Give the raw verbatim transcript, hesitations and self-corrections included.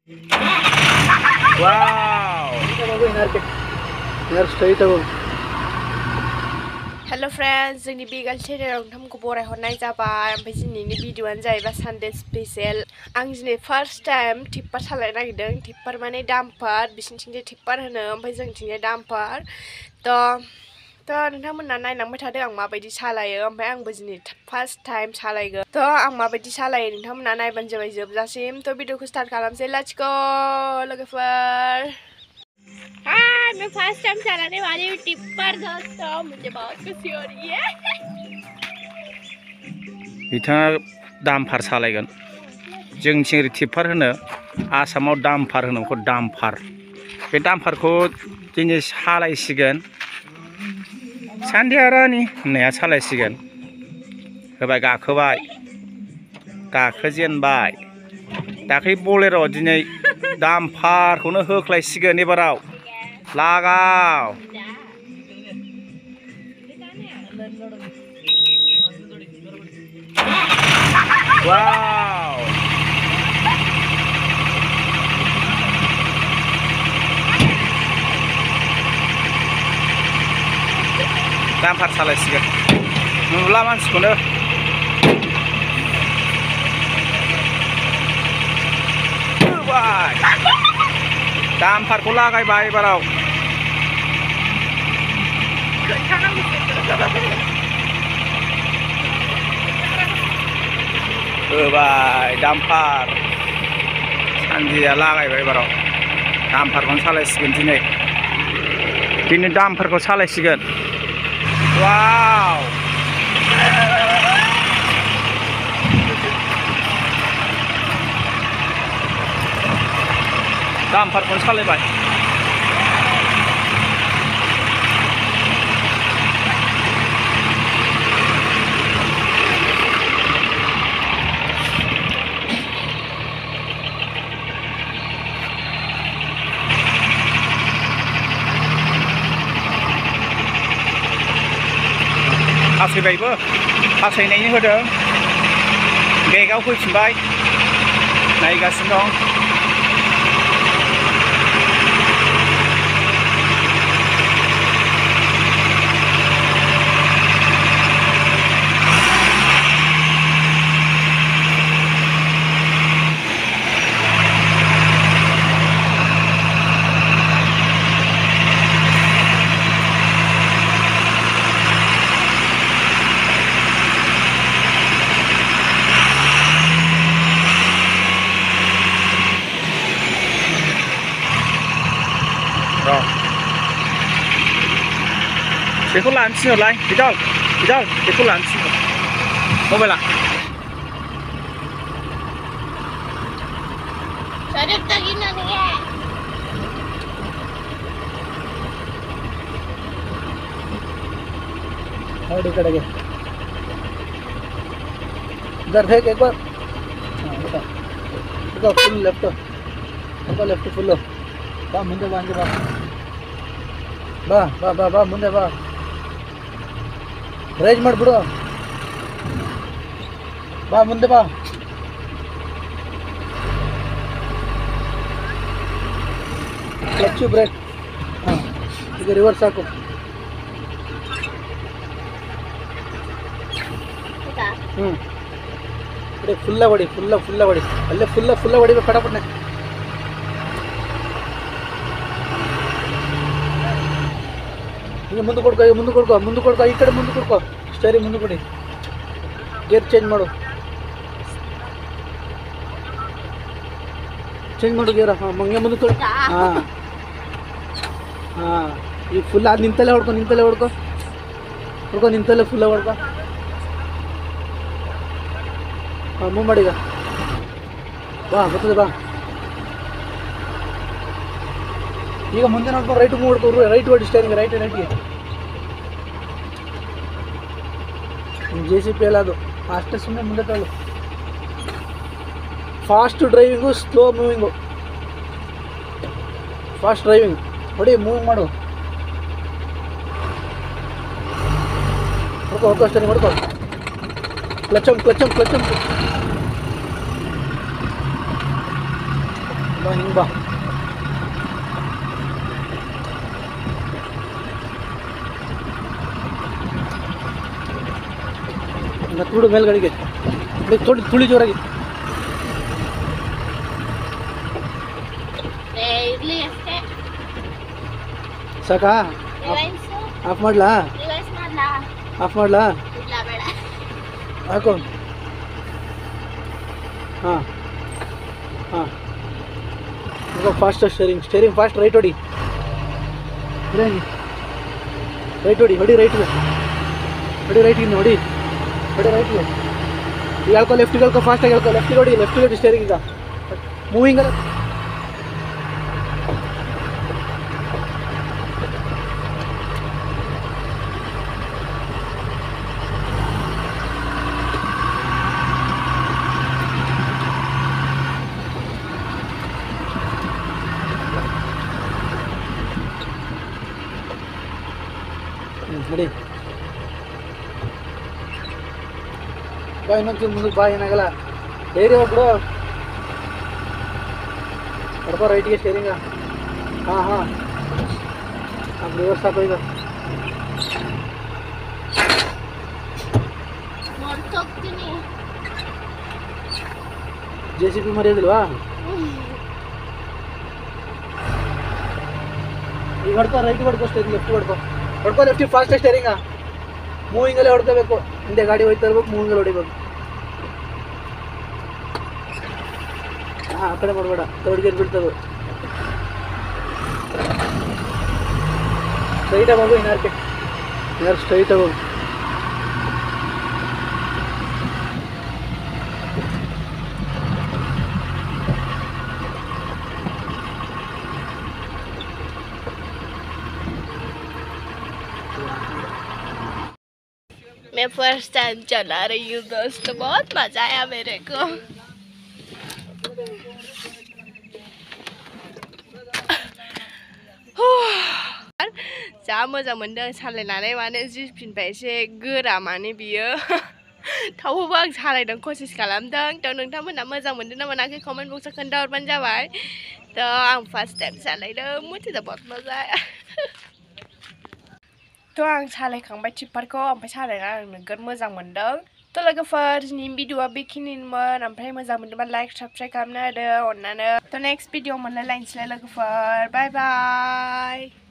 Wow. Hello friends, जोंनि बिगाल चेनेलाव नोंथांमोनखौ बरायहरनाय जाबाय। ओमफ्राय दिनैनि भिडिअआनो जाहैबाय सानडे स्पेशल। आं दिनै फार्स्ट टाइम टिप्पार सालायनो नागिरदों। टिप्पार माने डाम्पार, बिसिनिथिंजाय टिप्पार होनो, ओमफ्राय जोंनिथिंजाय डाम्पार। थ' थ' नोंथांमोना नायलांबाय थादों आं माबायदि सालायो। ओमफ्राय आंबो दिनै फार्स्ट टाइम सालायगोन। थ' आं माबायदि सालायो नोंथांमोना नायबानो जाबाय जोबजासिम। थ' भिडिअखौ स्टार्ट खालामसै। लेट्स गो लोगोफोर। हाँ, मैं फर्स्ट टाइम चलाने वाली हूँ टिप्पर दोस्तों, मुझे बहुत खुशी हो रही है। बिथाङा डाम्पार सालायगोन। जोंनिथिं ओरै टिप्पार होनो, आसामाव डाम्पार होनो बेखौ डाम्पार। बे डाम्पारखौ दिनै सालायसिगोन। सान्दिया रानि होननाया सालायसिगोन। होबाय गाखोबाय, गाखोजेनबाय। दाख्लै बलेर' दिनै डाम्पारखौनो होख्लायसिगोन एबाराव। लागाव। Wow. डाम्पार सालायसिगोन। नुला मानसिखौनो। होबाय। डाम्पारखौ लागायबाय एबाराव। होबाय डाम्पार। सान्दिया लागायबाय एबाराव। डाम्पारखौनो सालायसिगोन दिनै। दिनै डाम्पारखौ सालायसिगोन। वाव। डाम्पारखौनो सालायबाय। फासयबायबो, फासयनायनि होदों। बेगाव फैफिनबाय, नायगासिनो दं। बेखौ लानो थिनहरलाय बिदाल बिदाल बेखौ लानो थिनहर मबाइला। और कड़े इधर देख एक बार। हाँ फुल लेफ्ट लेफ्ट फुल बा मुंदे बा बा बा बा बा मुंदे बा ರೈಸ್ ಮಾಡಿಬಿಡು ಬಾ ಮುಂದೆ ಬಾ ಕ್ಲಚ್ ಬ್ರೇಕ್ ಹಾಂ ಈಗ ರಿವರ್ಸ್ ಹಾಕು ಹ್ಞೂ ಇಡೀ ಫುಲ್ಲ ಹೊಡಿ ಫುಲ್ಲ ಫುಲ್ಲ ಹೊಡಿ ಅಲ್ಲೇ ಫುಲ್ಲ ಫುಲ್ಲ ಹೊಡಿಬೇಕು ಕಡಪಟ್ಟೆ ಈಗ ಮುಂದೆ ಕೊಡ್ಕೋ ಈಗ ಮುಂದೆ ಕೊಡ್ಕೋ ಮುಂದೆ ಕೊಡ್ಕೋ ಈ ಕಡೆ ಮುಂದೆ ಕೊಡ್ಕೋ ಸ್ಟೇರಿ ಮುಂದೆ ಕೊಡಿ ಗೇರ್ ಚೇಂಜ್ ಮಾಡು ಚೇಂಜ್ ಮಾಡು ಗೇರ್ ಹಾಂ ಮಂಗೆ ಮುಂದೆ ಕೊಡು ಹಾಂ ಹಾಂ ಈಗ ಫುಲ್ ಅದು ನಿಂತಲ್ಲೇ ಹೊಡ್ಕೊ ನಿಂತಲ್ಲೇ ಹೊಡ್ಕೊ ಹೊಡ್ಕೊ ನಿಂತಲ್ಲೇ ಫುಲ್ಲ ಹೊಡ್ಕೊ ಹಾಂ ಮೂವ್ ಮಾಡೀಗ ಬಾ ಬರ್ತದೆ ಬಾ ಈಗ ಮುಂದೆ ನೋಡ್ಕೊಂಡು ರೈಟ್ ಮೂವ್ ಮಾಡ್ಕೊ ರೈಟ್ ಹೊಡಿ ಸ್ಟೇರಿಂಗ್ ರೈಟ್ ರೈಟ್ಗೆ ಜೆ ಸಿ ಪಿ ಎಲ್ಲ ಅದು ಅಷ್ಟೇ ಸುಮ್ಮನೆ ಮುಂದೆ ತಗೊಳ್ಳು fast driving slow moving fast driving ಹೊಡಿ ಮೂವ್ ಮಾಡು ಹೊಡ್ಕೊ ಹೊಡ್ಕೊ ಸ್ಟೇರಿಂಗ್ ಹೊಡ್ಕೊ ಕ್ಲಚಮ್ ಕ್ಲಚಮ್ ಕ್ಲಚಮ್ बा हिंग बा नतुड़ ಮೇಲ್ಗಡೆಗೆ थोड़ी थोड़ी ಜೋರಾಗಿ ಇರ್ಲಿ ಅಷ್ಟೇ ಸಾಕಾ ಆಫ್ ಮಾಡ್ಲಾ ರಿವೈಸ್ ಮಾಡ್ಲಾ ಆಫ್ ಮಾಡ್ಲಾ ಇಲ್ಲ ಬೇಡ ಹಾಕು ಹಾಂ ಹಾಂ ಈಗ fast steering steering fast right ಹೊಡಿ ರೈಟ್ ಹೊಡಿ ಹೊಡಿ ರೈಟ್ ಹೊಡಿ ರೈಟ್ ಇನ್ನು ಹೊಡಿ ಹೊಡಿ ರೈಟ್ ಈಗ ಹೇಳ್ಕೊ ಲೆಫ್ಟಿಗೆ ಹೇಳ್ಕೊ ಫಾಸ್ಟಾಗಿ ಹೇಳ್ಕೊ ಲೆಫ್ಟಿಗೆ ಹೊಡಿ ಲೆಫ್ಟಿಗೆ ಹೊಡಿ ಸ್ಟೇರಿಂಗ್ ಈಗ ಮೂವಿಂಗ್ ಅಲ್ಲ ನಡಿ ಬಾ ಇನ್ನೊಂದು ಮುಂದಕ್ಕೆ ಬಾ ಏನಾಗಲ್ಲ ಧೈರ್ಯ ಬಿಡು ಕಡ್ಬ ರೈಟಿಗೆ ಸ್ಟೇರಿಂಗ ಹಾಂ ಹಾಂ ಹಾಂ ರಿವರ್ಸ್ ಹಾಕೋ ಈಗ ಜೆ ಸಿ ಪಿ ಮರೆಯೋದಿಲ್ವಾ ಈಗ ಹೊಡ್ಕೊ ರೈಟ್ ಹೊಡ್ಕೊ ಸ್ಟೇರಿಂಗ್ ಲೆಫ್ಟ್ ಹೊಡ್ಕೊ ಹೊಡ್ಕೊ ಲೆಫ್ಟಿಗೆ ಫಾಸ್ಟ್ ಸ್ಟೇರಿಂಗ ಮೂವಿಂಗಲ್ಲೇ ಹೊಡ್ಕೋಬೇಕು ಹಿಂದೆ ಗಾಡಿ ಹೋಯ್ತಾ ಇರ್ಬೇಕು ಮೂವಿಂಗಲ್ಲಿ ಹೊಡಿಬೇಕು ಹಾಂ ಆ ಕಡೆ ಮಾಡಬೇಡ ತರ್ಡ್ ಗೇರ್ ಬೀಳ್ತದೆ ಸ್ಟ್ರೈಟಾಗಿ ಹೋಗು ಇನ್ನಾರ್ಕೆ ಇನ್ನಾರು ಸ್ಟ್ರೈಟಾಗಿ ಹೋಗು मैं फर्स्ट टाइम चला रही हूँ दोस्त बहुत मजा आया मेरे को जा मोजां मोनदों सालायनानै माने जिपिनिफ्राय एसे गोरा माने बियो थेवबो आं सालायदों कसिस खालामदों थ' नोंथांमोना मोजां मोनदों ना मोनाखै कमेन्ट बक्सआव खोन्थाहरबानो जाबाय थ' आं फार्स्ट टाइम सालायदों मुझे तो बहुत मजा आया थ' आं सालायखांबाय टिप्पारखौ ओमफ्राय सालायना आं नोगोद मोजां मोनदों थ' लोगोफोर दिनैनि भिडिअआ बेखिनिमोन ओमफ्राय मोजां मोनदोंबा लाइक साबस्क्राइब खालामना होदो अननानै थ' नेक्स्ट भिडिअ मोनलायलायनोसै लोगोफोर बाय बाय